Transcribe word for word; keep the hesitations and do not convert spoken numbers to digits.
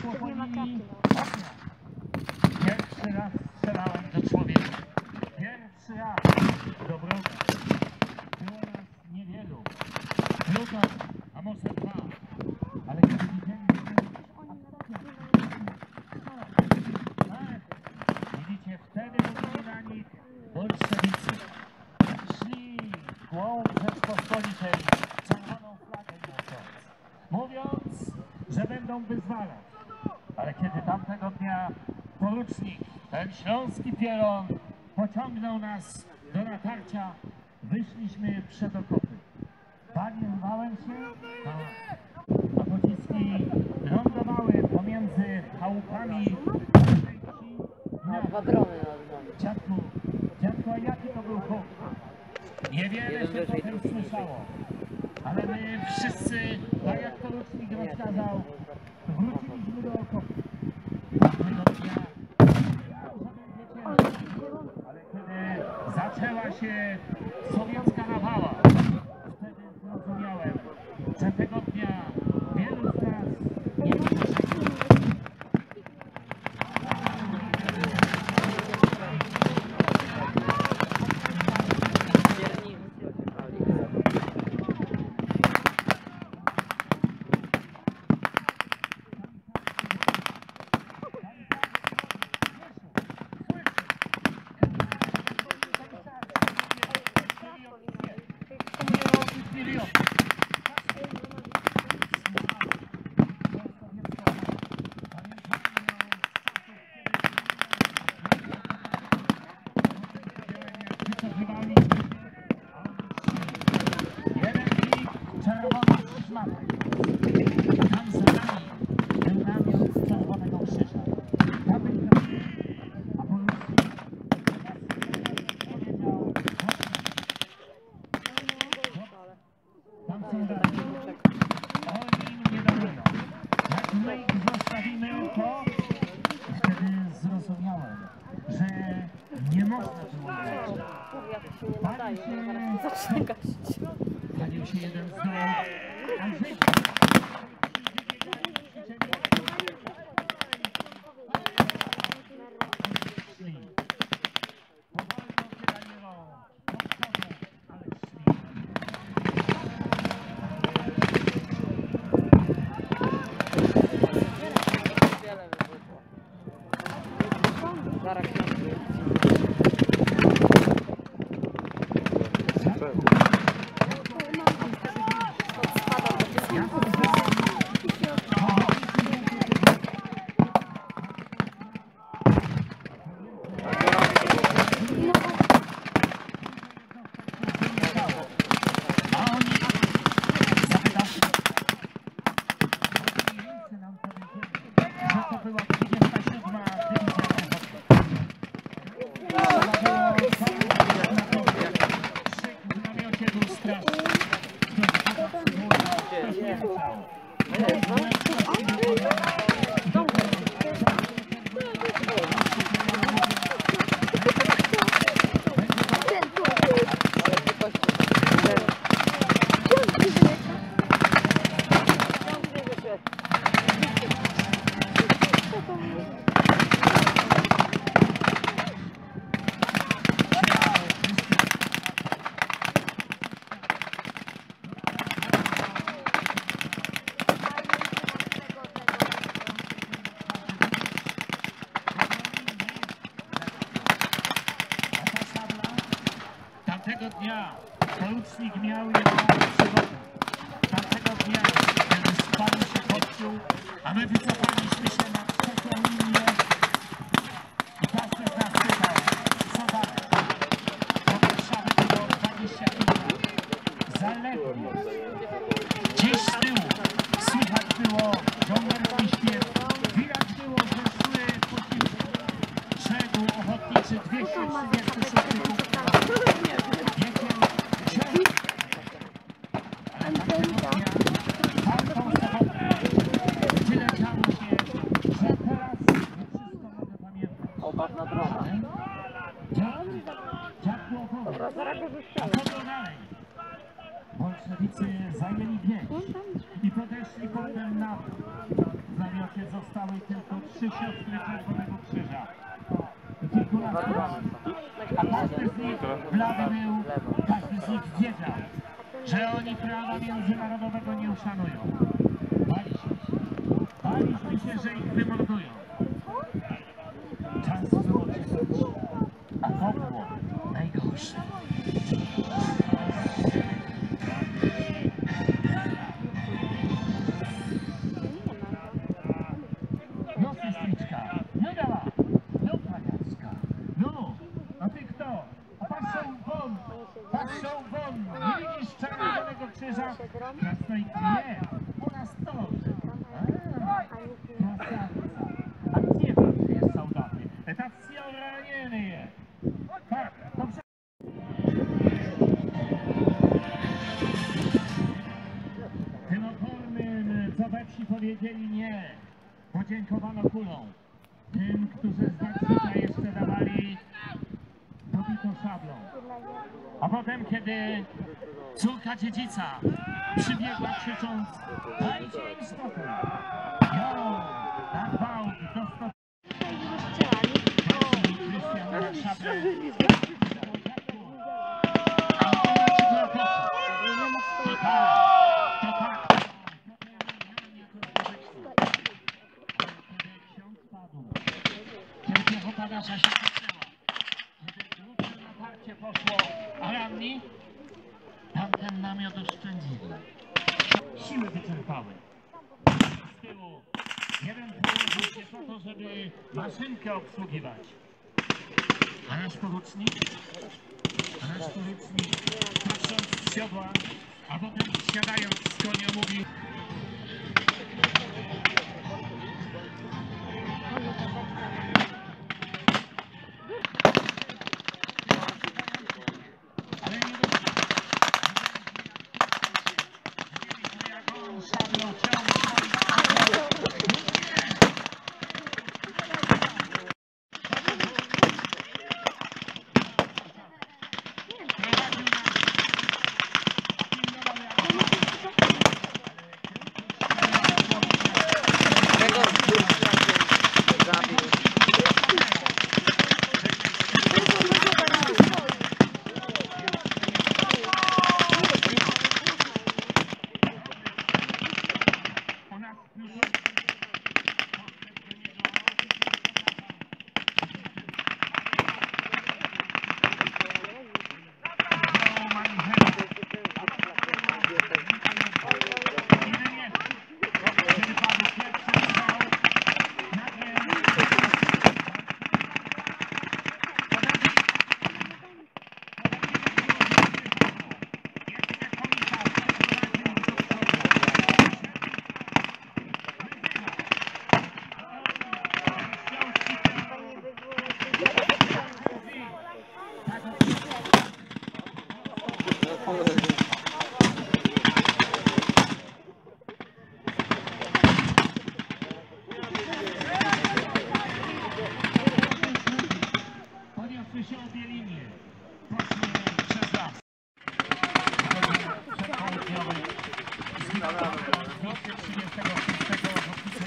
doszło po linii ognia. Pierwszy raz strzelałem do człowieka. Pierwszy raz do wroga. Było nas niewielu. Pluton, a może dwa. Ale kiedy widzieliśmy... Widzicie, wtedy mówili na nich bolszewicy. Szli w głąb Rzeczpospolitej czerwoną flagę niosąc, mówiąc, że będą wyzwalać. Ale kiedy tamtego dnia porucznik, ten śląski pieron, pociągnął nas do natarcia, wyszliśmy przed okopy. Bałem się, a pociski lądowały pomiędzy chałupami. No, dwa drony nad Dziadku, dziadku, a jaki to był huk? Niewiele się potem słyszało, ale my wszyscy, tak jak porucznik rozkazał, wróciliśmy do okopu. Tamtego dnia ale kiedy zaczęła się sowiecka nawała, wtedy zrozumiałem, że tego dnia wielu z nas nie przeżyło. Palił się jeden z dołów, a żyć. Szli. Powolno wydaniło. Odchodzą, ale szli. Zaraz Tamtego dnia porucznik miał jedną przygodę. Tamtego dnia, kiedy spalił się kościół, a my wycofaliśmy się na trzecią linię i każdy z nas pytał, co dalej? Do Warszawy było dwadzieścia kilometrów. Zaledwie. Gdzieś z tyłu słychać było żołnierski śpiew. Widać było, że szły posiłki. Szedł ochotniczy dwieście trzydzieści szósty punkt. Tyle działo się zostały tylko trzy siostry Czerwonego Krzyża. Kilku lat temu. A każdy z nich blady był, każdy z nich wiedział, że oni prawa międzynarodowego nie uszanują. Baliśmy się. Baliśmy się, że ich wymordują. Czas było czytać, a to było najgorsze. No, sestriczka, no dała, no paniaczka, no, a ty kto? A patrzą won, patrzą won, nie widzisz Czerwonego Krzyża? Na stoi nie, u nas to. A gdzie pan jest soldaty? Tacy ranieny je. Tak, dobrze. Tym opornym, co we wsi powiedzieli nie, podziękowano kulą. Tym, którzy znak życia jeszcze dawali, dobito szablą. A potem, kiedy córka dziedzica przybiegła krzycząc: dajcie im spokój! Jo, na gwałt, do sto... Krystian na szablę. A to tak, to tak. Kiedy piechota nasza się zaczęła, kiedy grupy natarcie poszło, a ranni tamten namiot oszczędzili. Siły wyczerpały. Z tyłu jeden położył się po to, żeby maszynkę obsługiwać. A nasz porucznik, a nasz porucznik patrząc z siodła, a potem siadając z konia mówi: ale nie dostał. Jak on szablą ciągnął. Poniosły się obie linie. Poszły przez las. Przedpołudniowy. Z trzydziestego szóstego rocznicy